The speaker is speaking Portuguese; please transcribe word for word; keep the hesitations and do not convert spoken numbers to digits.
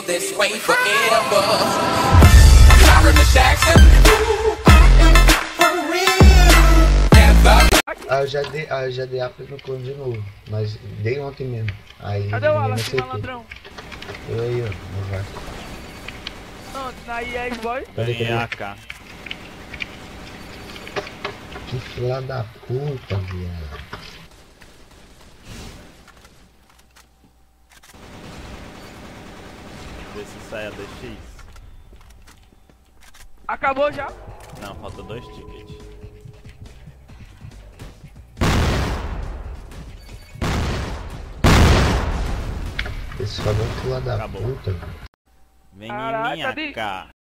this way forever. Sorry, Miss Jackson. Ah, eu já dei, ah, eu já dei up no clone de novo, mas dei ontem mesmo. Aí Cadê o ninguém Alan, me esse aceitou. malandrão? Eu aí, ó, não vai. Não, na I E S, boy. Cadê, Vem cadê? A K. Que filha da puta, viado. Vê se sai a D X. Acabou já? Não, falta dois tickets. Esse falou filha da Acabou. puta, velho. Vem Caraca, em minha de- K.